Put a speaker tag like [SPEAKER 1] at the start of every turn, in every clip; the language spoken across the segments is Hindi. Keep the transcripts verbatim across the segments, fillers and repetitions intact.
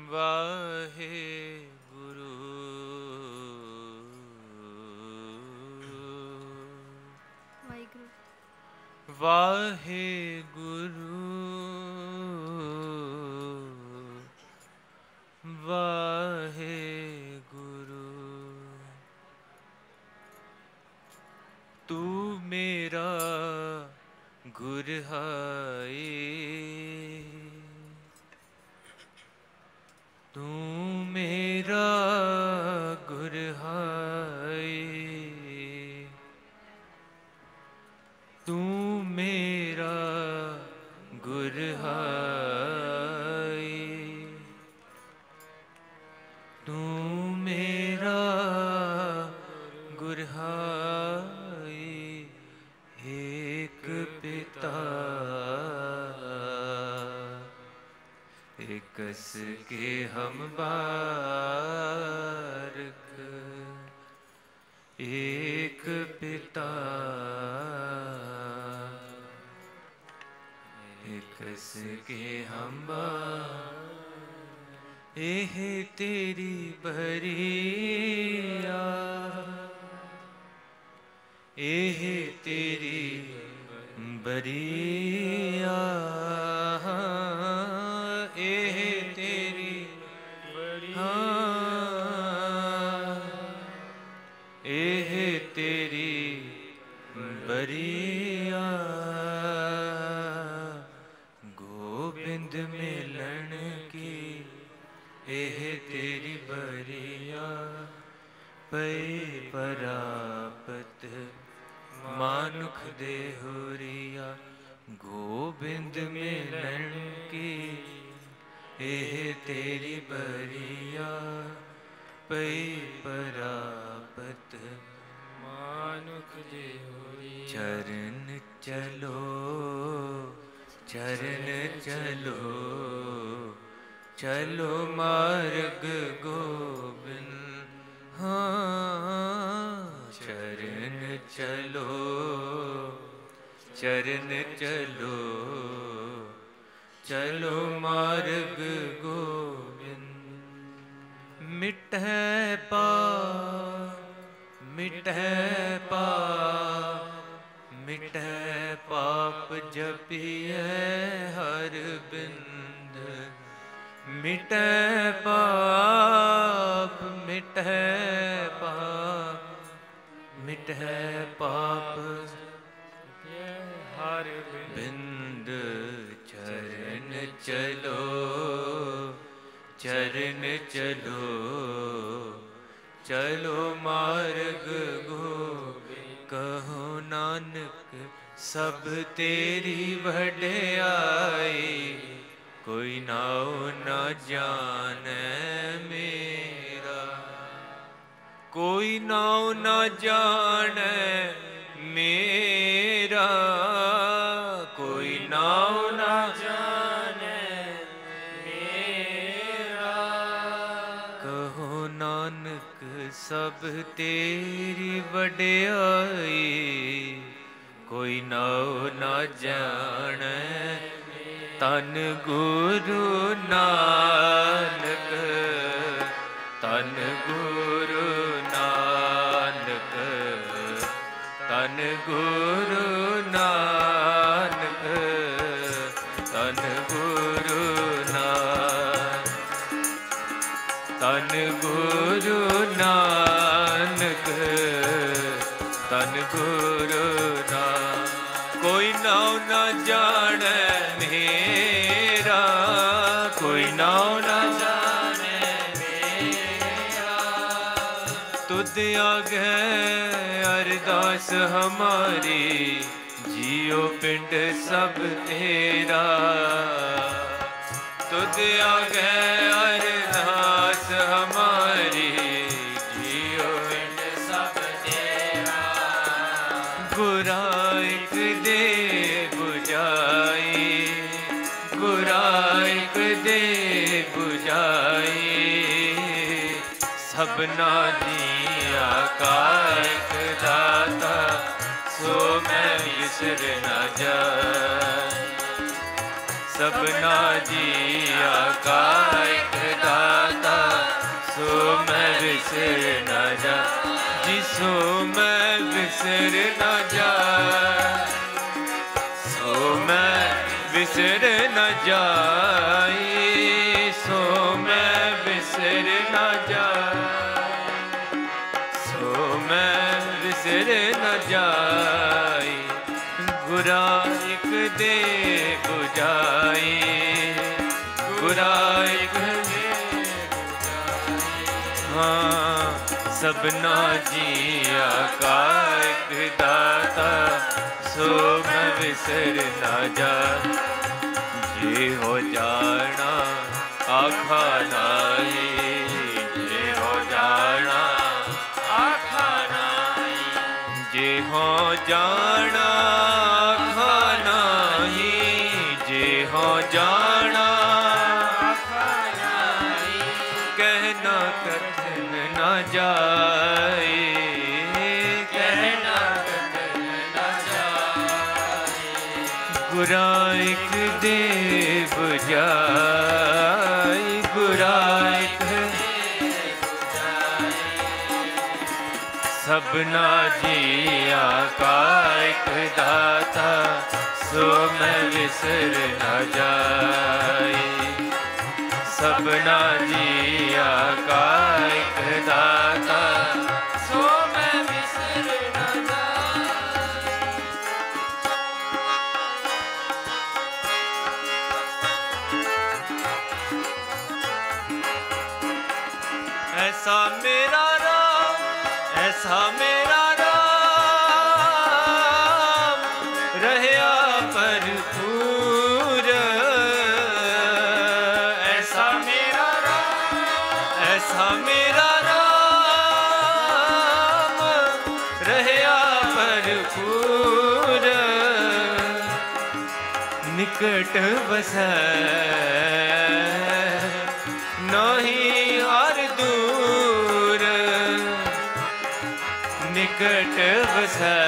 [SPEAKER 1] वाहे गुरु वाहे गुरु वाहे गुरु तू मेरा गुर है तू मेरा गुर है तू मेरा गुर है तू मेरा गुर है एक पिता एकस के हम बारक एक पिता एकस के हम बारक एह तेरी बरिया एह तेरी बरिया एह तेरी बरिया एह तेरी बरिया गोविंद मिलन की एह तेरी बरिया पै परापत मानुख देहुरिया गोविंद मिलन की एह तेरी बरिया पै परापत मानुख देहुरिया चरण चलो चरण चलो चलो मार्ग गोविंद हाँ चरण चलो चरण चलो चलो मार्ग गोविंद मिटै पाप मिटै पाप मिटै पाप जपिए हर बिंद मिटै पाप मिटै पाप मिटै पाप हर बिंद चरण चलो चरण चलो चलो मार्ग गोविंद कहो नानक सब तेरी वड्याई कोई नाओ न जाने मेरा कोई नाओ न जाने मेरा कोई नाओ न जाने मेरा कहो नानक सब तेरी वड्याई कोई नाओ न जाने तन गुरु नानक तन गुरु नानक तन गुरु नानक तन गुरु नानक तन गुरु नानक तन गुरु नानक कोई नाम न जाने मेरा कोई नाम न जाने मेरा तुद आगे अरदास हमारी जियो पिंड सब तेरा तुद आगे अरदास हमारी जियो पिंड सब तेरा गुराइक दे बुझाई गुराइक दे बुझाई सबना दिया कायक दाता सो मैं विसर न जाए सबना दिया कायक दाता सो मैं विसर न जा जिसो मैं विसर न जा सो मैं विसर न जाई सो मैं विसर न जाई सो मैं विसर न जाई गुरा एक दे बुझाई गुरा एक दे बुझाई हाँ सबना जिया का एक दाता सो मैं विसर न जा ये हो जाना आखा नाई ये हो जाना आखा नाई ये हो जाना आखा नाई ये हो जाना आखा नाई कहना कथन न जाए कहना कथन न जाए गुरा एक दे बुझाई गुरा एक सबना जिया का एक दाता सो मैं विसर न जाई सबना जिया का एक दाता सो मैं विसर न जाई ऐसा मेरा राम ऐसा मेरा राम रहया भरपूर ऐसा मेरा राम ऐसा मेरा राम रहया भरपूर निकट बसै नहीं हर दूर निकट बसै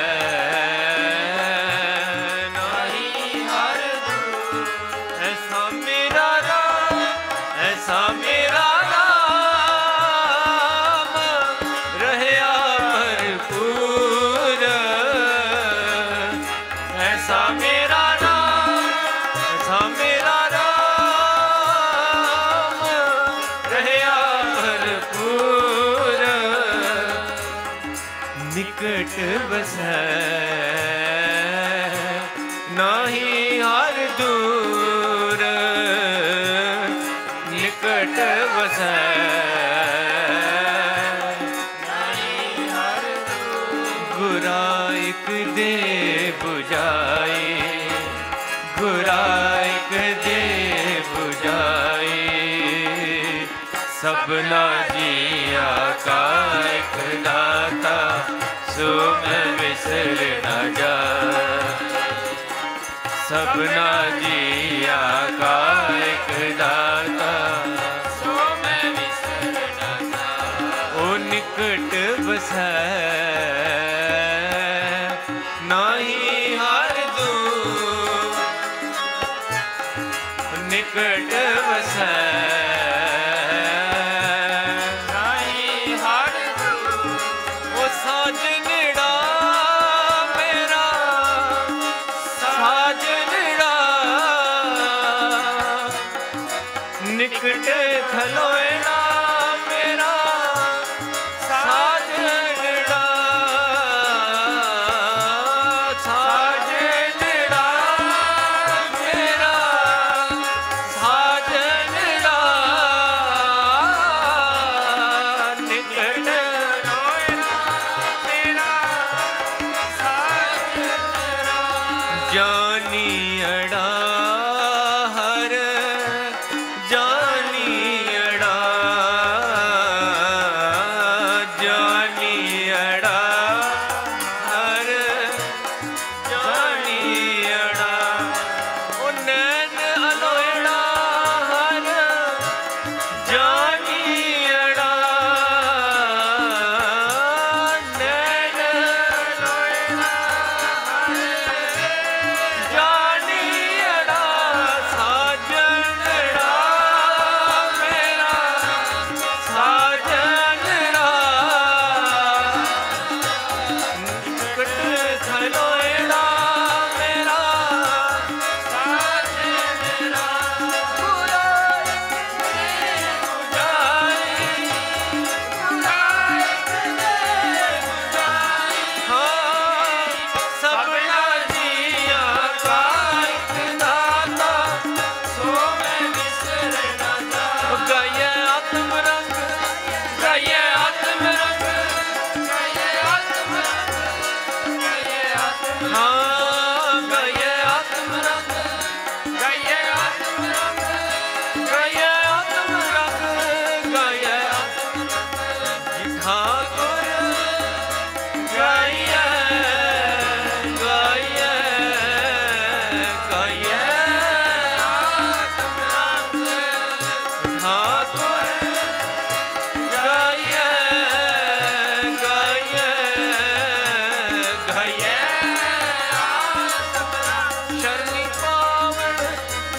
[SPEAKER 1] नहीं हर दूर ऐसा मेरा राम ऐसा मेरा राम रहया भरपूर ऐसा मेरा राम ऐसा मेरा राम रहया भरपूर निकट बसै नहीं हर दूर निकट बसै नहीं हर दूर गुरा एक दे बुझाई गुरा एक दे बुझाई सबना जिया का एक दाता सो मैं विसर न जा सबना जिया का एक दाता सो मैं विसर न जा ओ निकट बसै नहीं हर दूर निकट बसै साजनड़ा मेरा साजनड़ा निकट खलोएना मेरा साजनड़ा साजनड़ा मेरा साजनड़ा निकट जानी अड़ा हर जानी अड़ा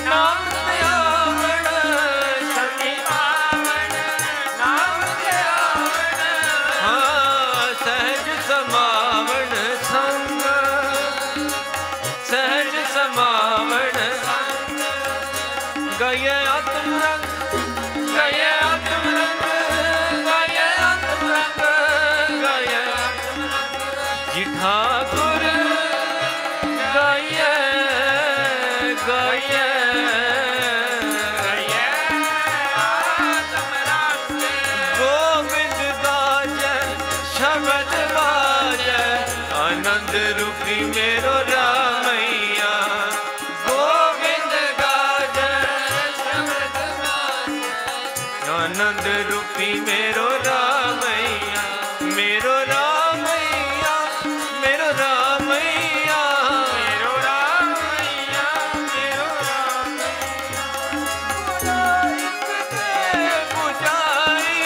[SPEAKER 1] नाम ते आवण सखी पावन नाम ते आवण हाँ सहज समावण संग सहज समावण संग गए आत्म रंग गए आत्म रंग गए आत्म रंग गए जी ठाकुर गए गए गोविंद गाजे शब्द बाजे आनंद रूपी मेरो रामैया गोविंद गाजे शब्द बाजे आनंद रूपी मेरो रामैया मेरो रामैया मेरो रामैया मेरो रामैया मेरो रामैया बुझाई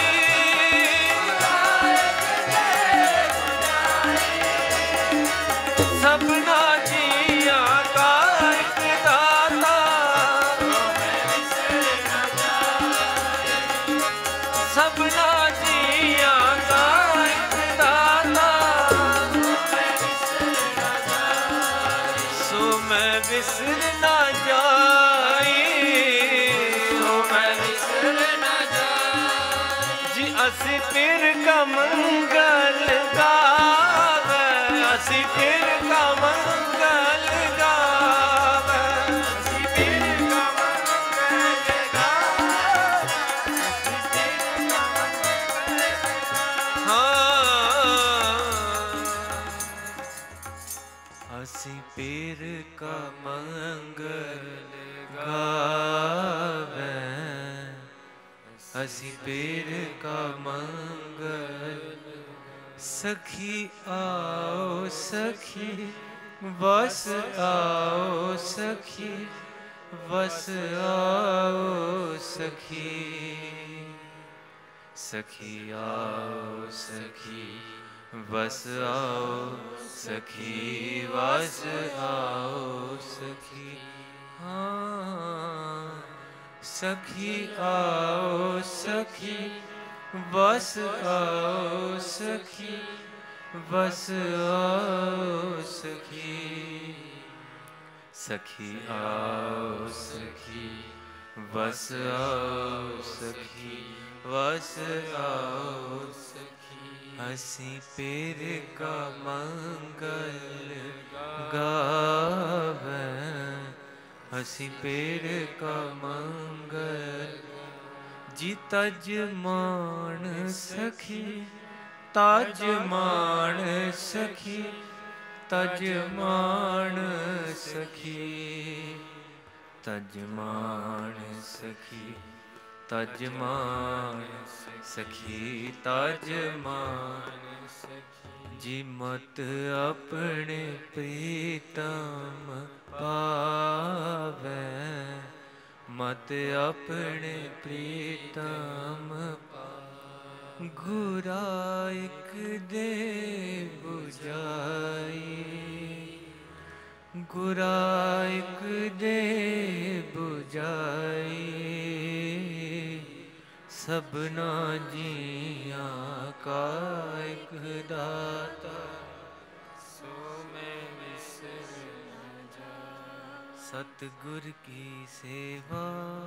[SPEAKER 1] सबना जिया का एक दाता सबना जिया का एक दाता सो मैं बिसर ना जाई सो मैं बिसर ना जाई जी असी फिर का मंगल गावे असी फिर का मंगल गावे असी फिर का मंगल गावे असी पीर का मंगल गावे असी पीर का मंगल सखी आओ सखी बस आओ सखी बस आओ सखी सखी आओ सखी बस आओ सखी बस आओ सखी हाँ सखी आओ सखी बस आओ सखी बस आओ सखी सखी आओ सखी बस आओ सखी बस आओ सखी हसी पेर का मंगल गावे हसी पेर का मंगल जी तज मान सखी ताज मान सखी तज मान सखी तज मान सखी तज मान सखी तज मान सखी जी मत अपने प्रीतम पावे मत अपने प्रीतम पावे गुरा एक दे बुझाई गुरा एक दे बुझाई सबना जिया का एक दाता सो मैं बिसर न जाऊं सतगुर की सेवा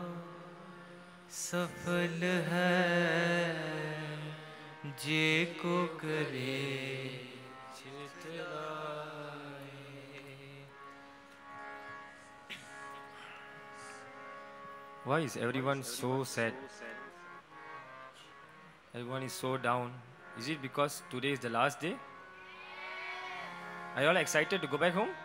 [SPEAKER 1] सफल है जे को करे चितलाए।
[SPEAKER 2] Why is everyone so sad? Everyone is so down. Is it because today is the last day? Are you all excited to go back home?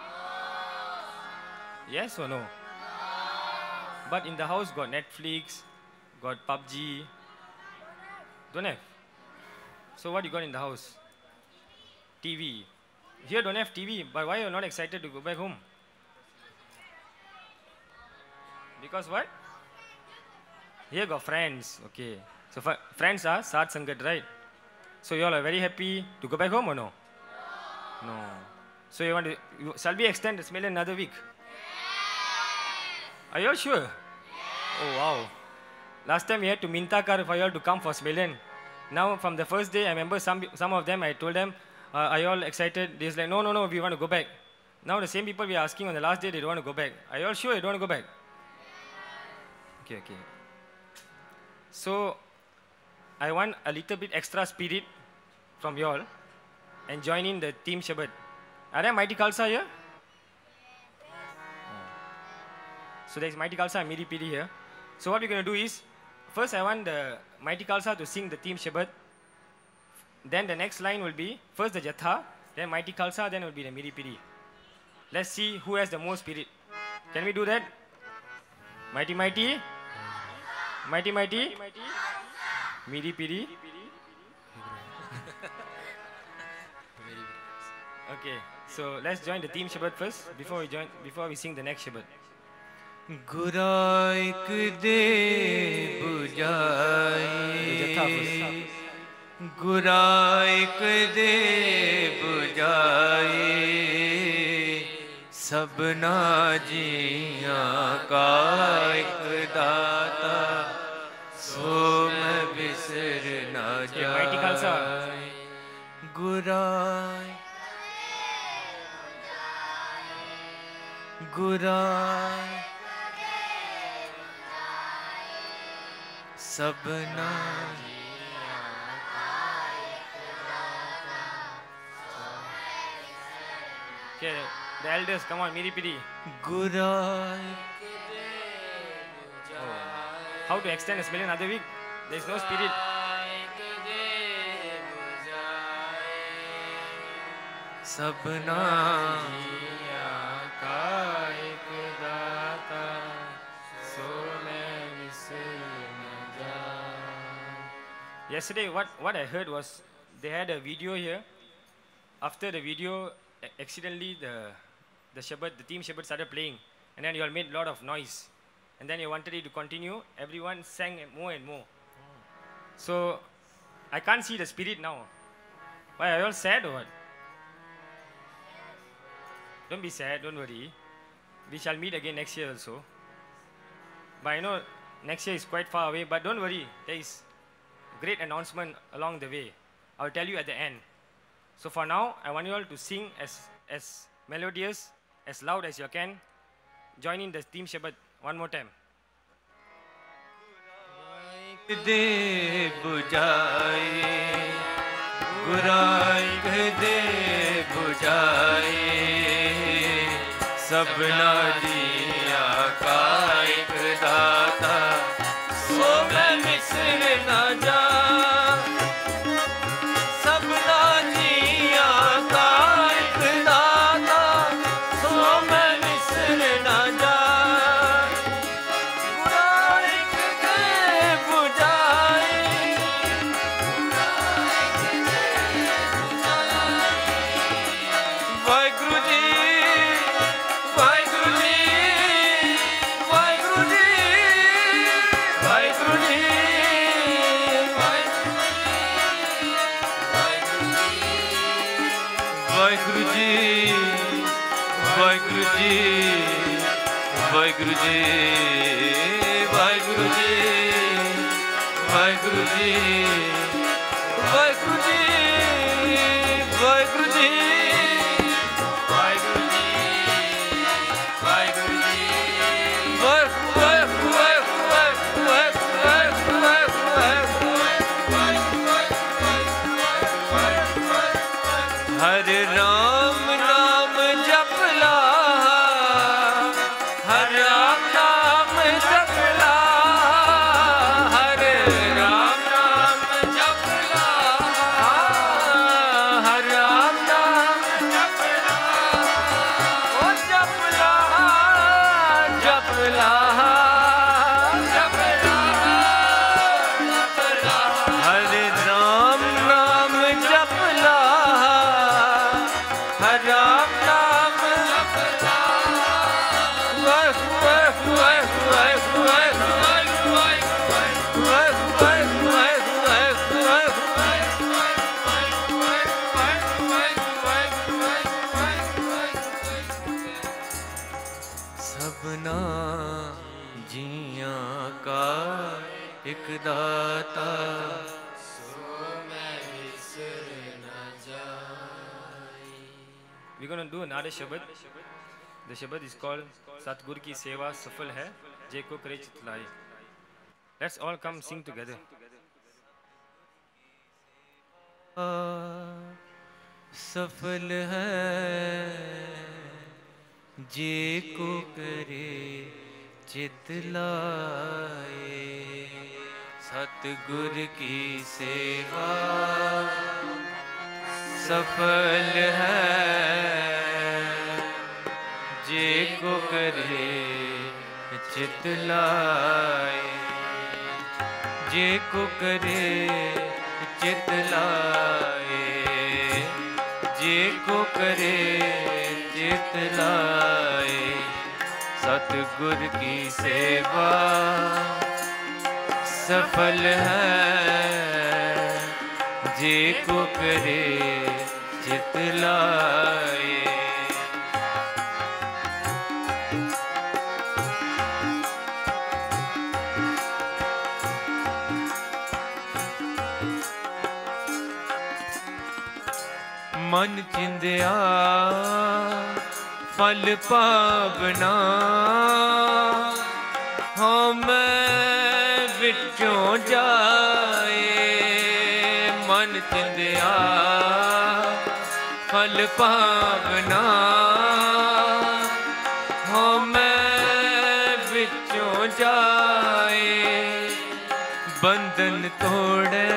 [SPEAKER 2] Yes or no? But in the house got Netflix, got P U B G. Don't have? So what you got in the house? T V. Here don't have T V, but why are you not excited to go back home? Because what? Here got friends, okay. So friends are Sat Sangat, right? So you all are very happy to go back home or no? No. So you want to, you, shall we extend this mail another week? Are you all sure? Oh wow. Last time we had to minta kar for you all to come for Smellen. Now from the first day, I remember some some of them, I told them, uh, are you all excited? They're like, no, no, no, we want to go back. Now the same people we are asking on the last day, they don't want to go back. Are you all sure you don't want to go back? Okay, okay. So, I want a little bit extra spirit from you all and join in the team Shabbat. Are there Mighty Khalsa here? So there's Mighty Khalsa and Miri Piri here. So what we're going to do is, first I want the Mighty Khalsa to sing the team Shabbat. Then the next line will be, first the Jatha, then Mighty Khalsa, then it will be the Miri Piri. Let's see who has the most spirit. Can we do that? Mighty Mighty? Mighty Mighty? Miri Piri? Okay, so let's join the team Shabbat first, before we join, before we sing the next Shabbat.
[SPEAKER 1] गुराइक दे बुझाई गुराइक दे बुझाई सबना जियां का एक दाता सो मैं बिसर ना जाए गुराई गुराई सबना
[SPEAKER 2] Okay, the elders, come on, Miri Piri.
[SPEAKER 1] गुराई
[SPEAKER 2] How to extend a Smellen other week? There is no spirit.
[SPEAKER 1] सबना
[SPEAKER 2] Yesterday, what, what I heard was they had a video here. After the video, accidentally the the Shabbat, the team Shabbat started playing, and then you all made a lot of noise, and then you wanted it to continue. Everyone sang more and more. So I can't see the spirit now. Why, are you all sad or what? Don't be sad, don't worry. We shall meet again next year also. But I know next year is quite far away, but don't worry, there is great announcement along the way. I'll tell you at the end. So for now, I want you all to sing as, as melodious, as loud as you can. Join in the team Shabbat one more time.
[SPEAKER 1] दे बुझाए गुराइक दे बुझाए सबना जिया का एक दाता सो मैं बिसर ना जा सबना जिया का एक दाता सो मैं बिसर ना जा गुराइक दे बुझाए वाहिगुरु जी वाहिगुरु जी वाहिगुरु जी वाहिगुरु जी वाहिगुरु जी वाहिगुरु जी वाहिगुरु जी वाहिगुरु जी वाहिगुरु जी वाहिगुरु जी वाहिगुरु जी वाहिगुरु जी वाहिगुरु जी हर राम नाम जपला हर राम नाम जपला हर राम नाम जपला हर राम नाम जपला ओ जपला जपला जपला जपला हर राम नाम जपला हर राम नाम जपला वाह वाह वाह वाह वाह सबना जियां का एक दाता
[SPEAKER 2] We're going to do another Shabad. The Shabad is called Satguru ki Seva Safal Hai, Je ko kare chitlai. Let's all come sing together.
[SPEAKER 1] सफल है जे को करे चित लाए, सतगुर की सेवा सफल है जे को करे चित लाए, जे को करे चित लाए, जे को करे चित लाए, सतगुर की सेवा सफल है जे को करे चित लाए। मन चिंदिया फल पावना, हम विचों जाए। मन चिंदिया फल पावना, हम विचों जाए। बंधन तोड़े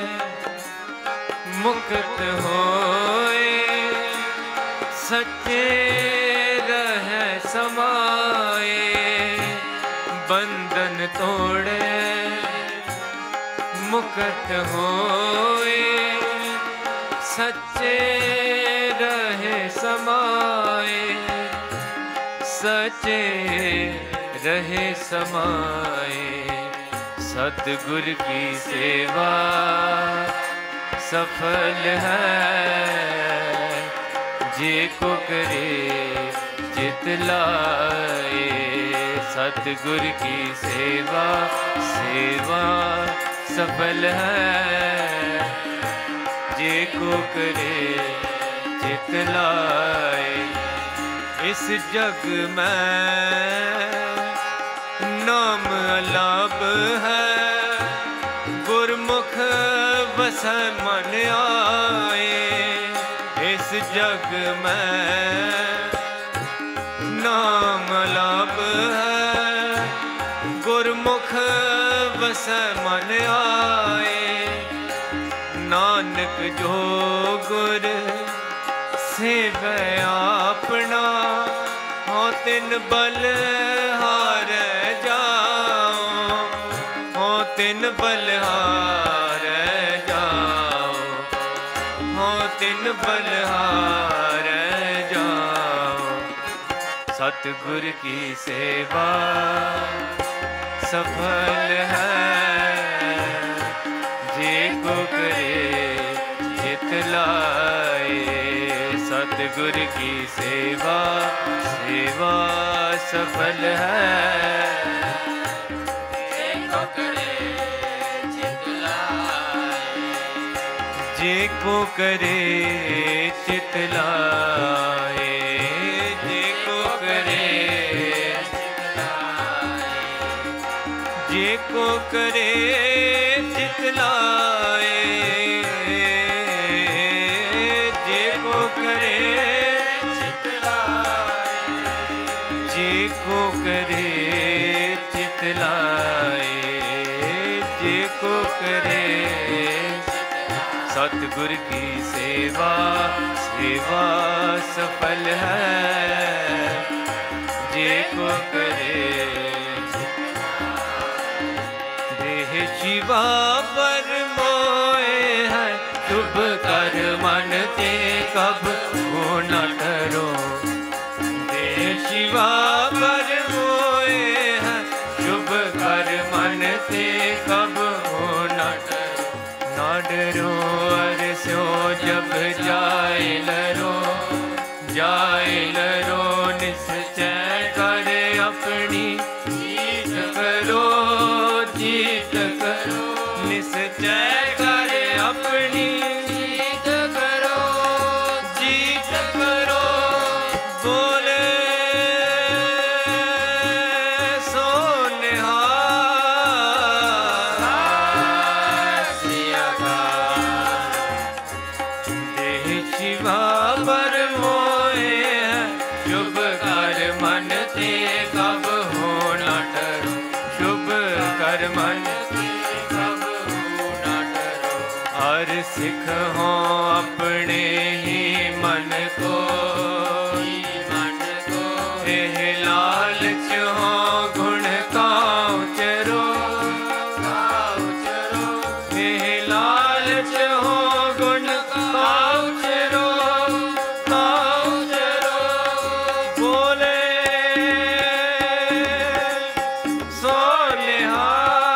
[SPEAKER 1] मुक्त होए, सच्चे रह समाए। बंधन तोड़े मुक्त होए, सच्चे रहे समाए। सच्चे रहे समाए, सतगुर की सेवा सफल है जे को करे चित लाए। सतगुर की सेवा सेवा सफल है जे को करे चित लाए। इस जग में नाम अलाप है, गुरमुख बसै मन आए। इस जग में नाम लाभ है, गुरमुख बसै मन आए। नानक जो गुर सेवै आपना, हो तिन बल हार जाओ, हो तिन बल हार जाओ, हो तिन बल हार जाओ। सतगुर की सेवा सफल है जे को करे चित लाए। सतगुर की सेवा सेवा सफल है जे को करे चित लाए। जे को करे चित लाए, जे को करे चित लाए, जे को करे चित लाए, जे को करे चित लाए, जे को करे चित लाए, जे को करे। सतगुर की सेवा सेवा सफल है जे को करे। देह शिवा पर मोए है, शुभ कर मन ते कब वो न डरो। देह शिवा पर मोए है, शुभ कर मन ते कब वो न डरो। न डरो अरस्यो जब जाए लरो, जाए लरो निश्चय कर अपनी चीज सिख हो अपने ही मन को, मन को एह लालच हो गुण का उचरो, उचरो एह लालच हो गुण का उचरो, का उचरो बोले सो निहा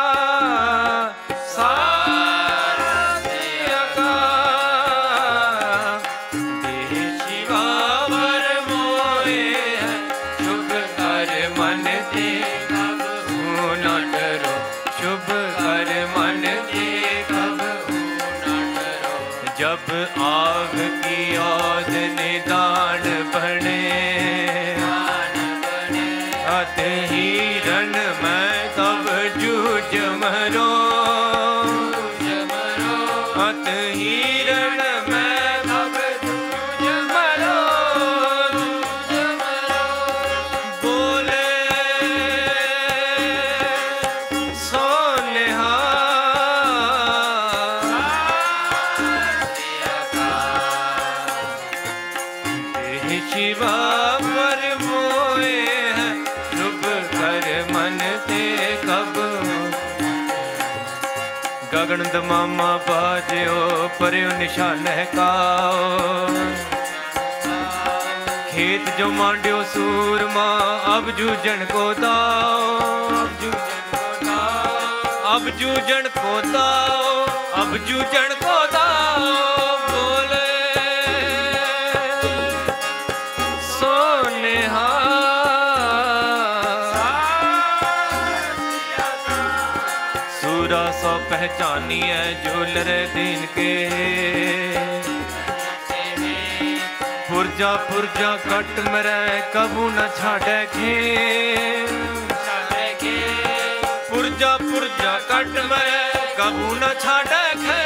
[SPEAKER 1] जब आग की औध निदान बने, अत हिरण मैं तब जूझ मरो, अत हिरण मैं तब जूझ मरो, बोले सो निहा शिवा पर मोए है शुभ कर मन ते कब, गगन दमामा बाजो पर्यो निशान काओ, खेत जो मांड्यो सूरमा अब जूझन को दाओ, अब जूझन को दाओ, अब जूझन को दाओ, बोले सूरा सौ पहचानिए झूलर दीन के, पुरजा पुरजा कट मरे कबू न छाड़े खे, पुरजा पुरजा कट मरे कबू न छाड़े खे,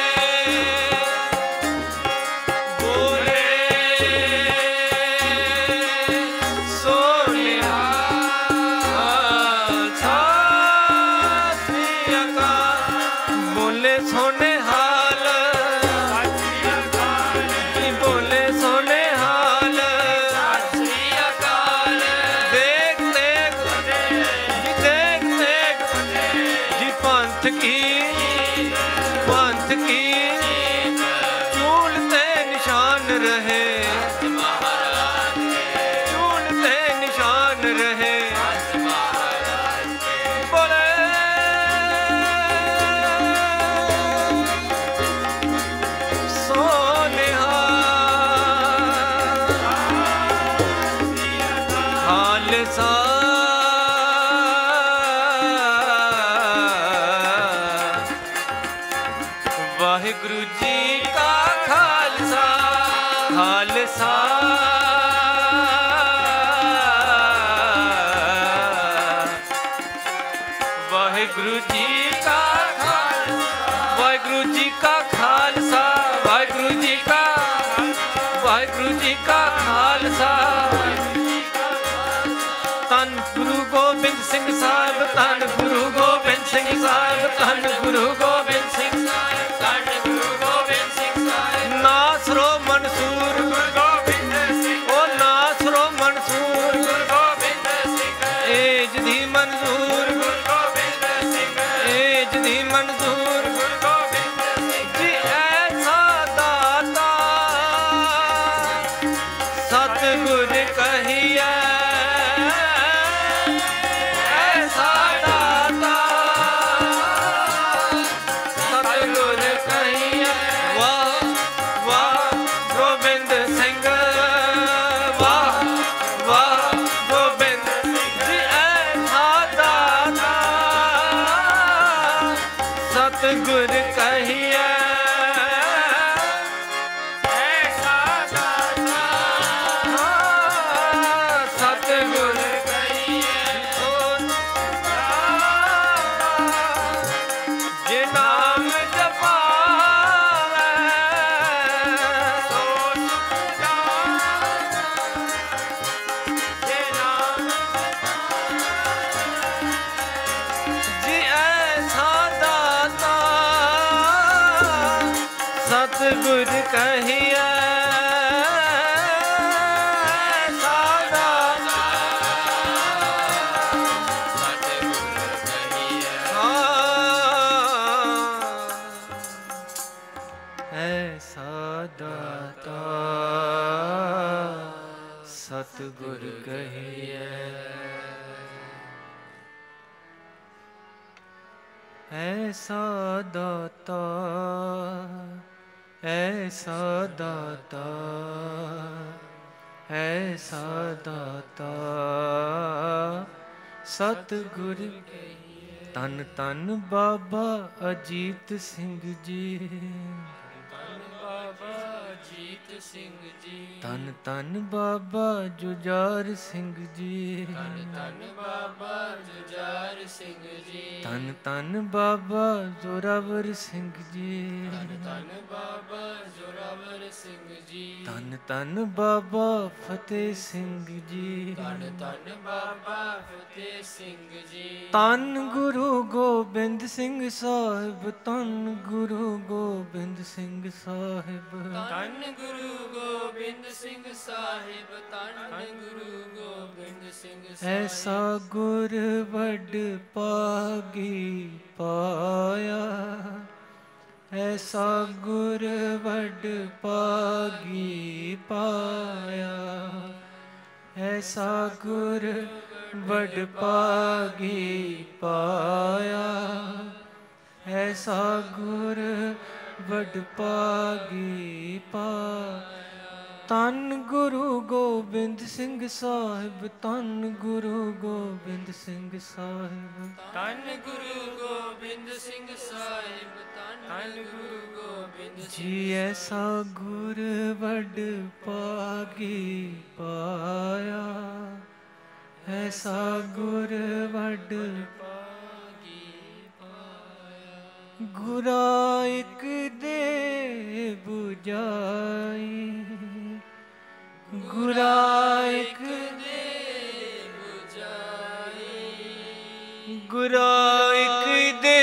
[SPEAKER 1] सोने हाल बोले सोने हाल, देख देख जी देख देख जी पंथ की पंथ की चूलते निशान रहे, चूलते निशान रहे, बोले खालसा वाहिगुरु जी का खालसा, खालसा वाहिगुरु जी का वाहिगुरु जी का खालसा, वाहिगुरु जी का वाहिगुरु जी का खालसा, धन गुरु गोबिंद सिंह साहब, धन गुरु गोबिंद सिंह साहब, धन गुरु गोबिंद सिंह साहब, धन गुरु गोबिंद सिंह साहब, नासरो मंसूर गुरु गोबिंद सिंह, ओ नासरो मंसूर गुरु गोबिंद सिंह, एज दी मंजूर गुरु गोबिंद सिंह, एज दी मंजूर गुरु गोबिंद सिंह जी, ऐसा दाता सतगुर कहिए, सतगुर कहिए ऐसा दाता, सतगुर कहिए जे नाम जपावे सो जे नाम जी ऐसा दाता सतगुर कहिए सतगुर कहिए ऐसा दाता ऐसा दाता ऐसा दाता सतगुर तन तन बाबा अजीत सिंह जी तन तन बाबा जुझार सिंह जी तन तन बाबा जुझार सिंह जी तन तन बाबा जोरावर सिंह जी तन तन बाबा जोरावर सिंह जी तन तन बाबा फतेह सिंह जी तन तन बाबा फतेह सिंह जी तन गुरु गोबिंद सिंह साहिब तन गुरु गोबिंद सिंह साहिब तन गुरु गोबिंद सिंह साहिब तन गुरु गोबिंद सिंह साहिब ऐसा गुर वड पागी पाया ऐसा गुर वड पागी पाया ऐसा गुर वड पागी पाया ऐसा गुर वड पागी पा तन गुरु गोबिंद सिंह साहिब तन गुरु गोबिंद सिंह साहिब तन गुरु गोबिंद सिंह साहिब तन गुरु गोबिंद जी ऐसा गुर वड पागी पाया ऐसा गुर वड गुरा एक दे बुझाई गुरा एक दे बुझाई गुरा एक दे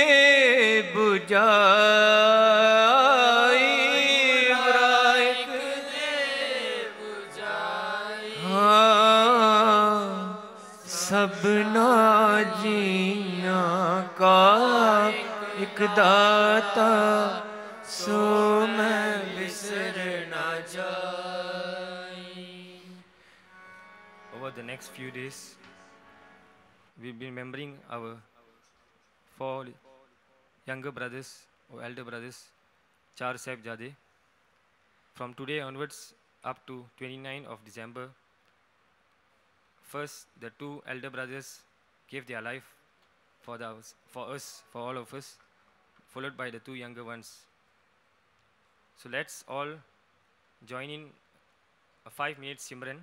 [SPEAKER 1] बुझाई गुरा एक दे बुझाई हाँ सबना जीना का एक दाता सो मैं बिसर ना जाई.
[SPEAKER 2] Over the next few days, we'll be remembering our four younger brothers or elder brothers, Char Sahibzade. From today onwards up to twenty-ninth of December, first the two elder brothers gave their life for, the, for us, for all of us, followed by the two younger ones. So let's all join in a five minute Simran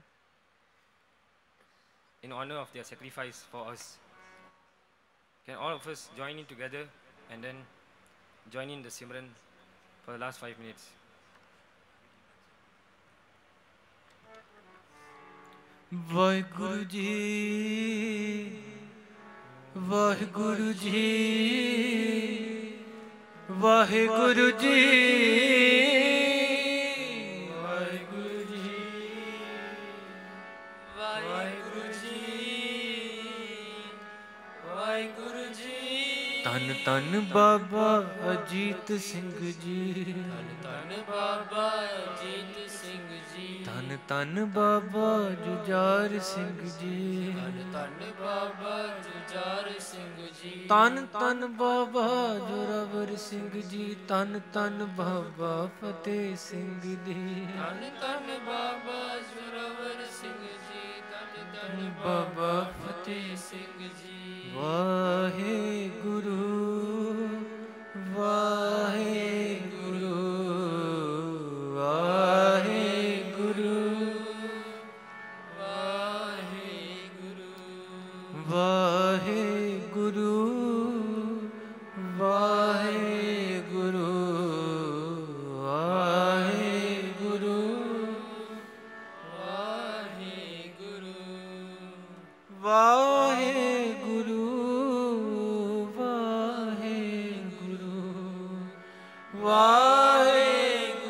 [SPEAKER 2] in honor of their sacrifice for us. Can all of us join in together and then join in the Simran for the last five minutes.
[SPEAKER 1] Vaheguru Ji, Vaheguru Ji, Vaheguru Ji, Vaheguru Ji, Vaheguru Ji, Vaheguru Ji. Tan tan Baba Ajit Singh Ji, Tan tan Baba Ajit Singh Ji, Tan tan Baba Jujar Singh Ji, Tan tan Baba Jujar Singh Ji, Tan tan Baba Joravar Singh Ji, Tan tan Baba Fateh Singh Ji, Tan tan Baba Joravar Singh Ji, Tan tan Baba Fateh Singh Ji. Vaheguru, Vaheguru, Vaheguru, Vaheguru, Vaheguru, Vaheguru, Vaheguru, Vaheguru, Vaheguru. Vaheguru, Vaheguru.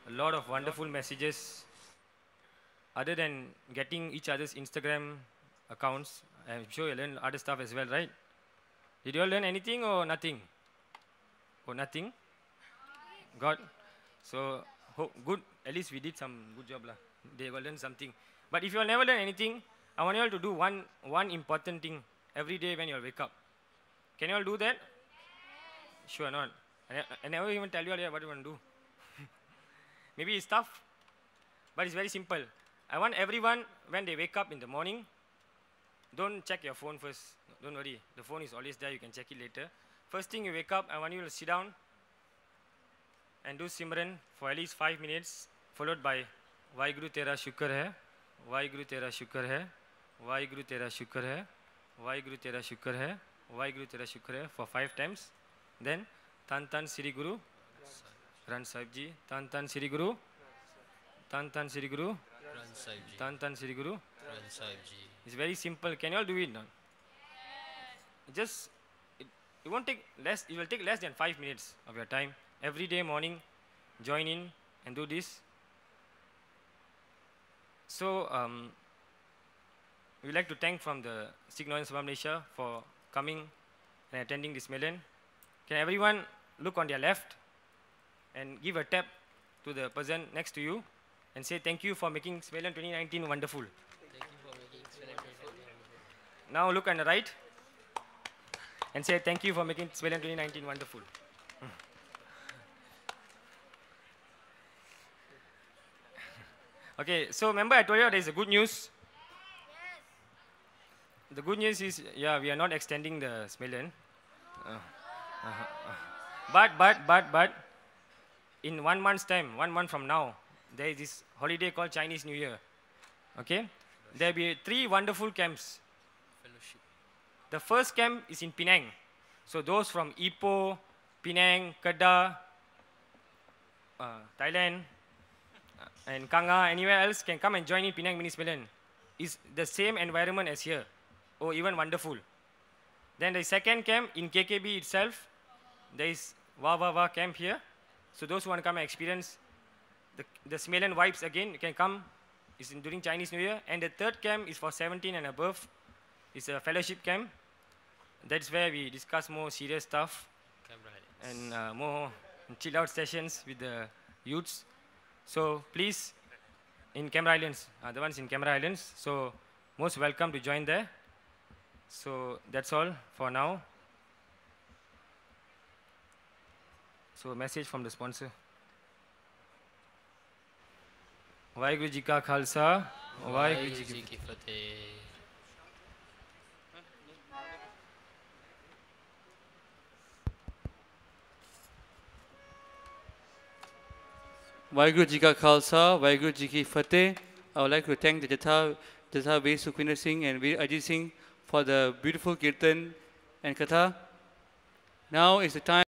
[SPEAKER 2] a lot of wonderful messages. Other than getting each other's Instagram accounts, I'm sure you learned other stuff as well, right? Did you all learn anything or nothing? Or nothing? God. So hope good. At least we did some good job lah. They will learn something. But if you all never learn anything, I want you all to do one one important thing every day when you all wake up. Can you all do that? Yes. Sure not. I, I never even tell you all what you want to do. Maybe it's tough, but it's very simple. I want everyone, when they wake up in the morning, don't check your phone first. Don't worry. The phone is always there. You can check it later. First thing you wake up, I want you to sit down and do Simran for at least five minutes, followed by Vaheguru Tera Shukar Hai, Vaheguru Tera Shukar Hai, Vaheguru Tera Shukar Hai, Vaheguru Tera Shukar Hai, Vaheguru Tera Shukar Hai for five times. Then Tan Tan Sri Guru Granth Sahib Ji, Tan Tan Sri Guru, Tan Tan Sri Guru, Tan Tan Sri Guru. It's very simple. Can you all do it now? Just, it, it won't take less, it will take less than five minutes of your time. Every day morning, join in and do this. So, um, we'd like to thank from the Sikh Noyan Sabha Malaysia for coming and attending this Melen. Can everyone look on their left and give a tap to the person next to you and say thank you for making Melen twenty nineteen wonderful.
[SPEAKER 3] Thank you for making Melen twenty nineteen.
[SPEAKER 2] Now look on the right and say thank you for making Melen twenty nineteen wonderful. Okay, so remember I told you there is a good news. Yes. The good news is, yeah, we are not extending the Melen. Uh, uh, uh, but, but, but, but, in one month's time, one month from now, there is this holiday called Chinese New Year. Okay? There will be three wonderful camps.
[SPEAKER 3] Fellowship.
[SPEAKER 2] The first camp is in Penang. So those from Ipoh, Penang, Kedah, uh, Thailand, uh, and Kanga, anywhere else can come and join in Penang Mini Melen. It's the same environment as here, or even wonderful. Then the second camp in K K B itself, there is Wah Wah Wah camp here. So those who want to come and experience the, the Melen vibes again, you can come. It's in, during Chinese New Year. And the third camp is for seventeen and above. It's a fellowship camp. That's where we discuss more serious stuff and uh, more chill out sessions with the youths. So please, in Camera Islands, uh, the ones in Camera Islands. So most welcome to join there. So that's all for now. So a message from the sponsor. Vaheguru Ji Ka Khalsa, Vaheguru Ji Ki Fateh.
[SPEAKER 4] Vaheguru Ji Ka Khalsa, Vaheguru Ji Ki Fateh. I would like to thank the Jatha, Jatha Veer Sukhwinder Singh and Veer Ajit Singh for the beautiful kirtan and katha. Now is the time.